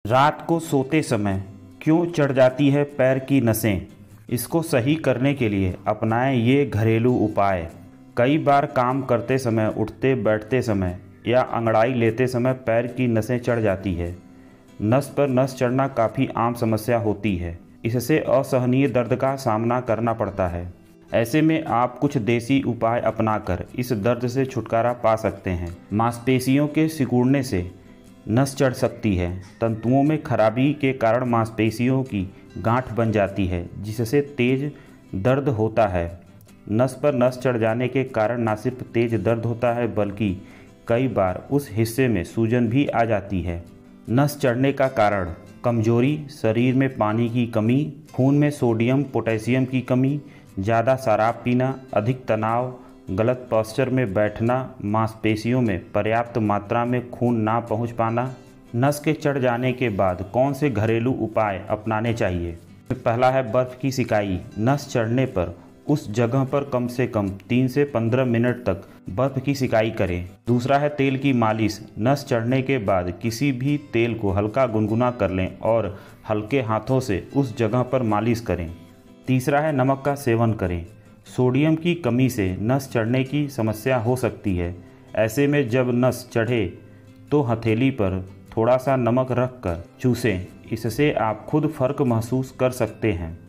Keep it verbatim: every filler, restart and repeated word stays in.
रात को सोते समय क्यों चढ़ जाती है पैर की नसें? इसको सही करने के लिए अपनाएं ये घरेलू उपाय। कई बार काम करते समय, उठते बैठते समय या अंगड़ाई लेते समय पैर की नसें चढ़ जाती है। नस पर नस चढ़ना काफ़ी आम समस्या होती है। इससे असहनीय दर्द का सामना करना पड़ता है। ऐसे में आप कुछ देसी उपाय अपनाकर इस दर्द से छुटकारा पा सकते हैं। मांसपेशियों के सिकुड़ने से नस चढ़ सकती है। तंतुओं में खराबी के कारण मांसपेशियों की गांठ बन जाती है, जिससे तेज दर्द होता है। नस पर नस चढ़ जाने के कारण न सिर्फ तेज दर्द होता है, बल्कि कई बार उस हिस्से में सूजन भी आ जाती है। नस चढ़ने का कारण कमजोरी, शरीर में पानी की कमी, खून में सोडियम पोटेशियम की कमी, ज़्यादा शराब पीना, अधिक तनाव, गलत पोस्चर में बैठना, मांसपेशियों में पर्याप्त मात्रा में खून ना पहुंच पाना। नस के चढ़ जाने के बाद कौन से घरेलू उपाय अपनाने चाहिए? पहला है बर्फ़ की सिकाई। नस चढ़ने पर उस जगह पर कम से कम तीन से पंद्रह मिनट तक बर्फ़ की सिकाई करें। दूसरा है तेल की मालिश। नस चढ़ने के बाद किसी भी तेल को हल्का गुनगुना कर लें और हल्के हाथों से उस जगह पर मालिश करें। तीसरा है नमक का सेवन करें। सोडियम की कमी से नस चढ़ने की समस्या हो सकती है। ऐसे में जब नस चढ़े तो हथेली पर थोड़ा सा नमक रख कर चूसें। इससे आप खुद फ़र्क महसूस कर सकते हैं।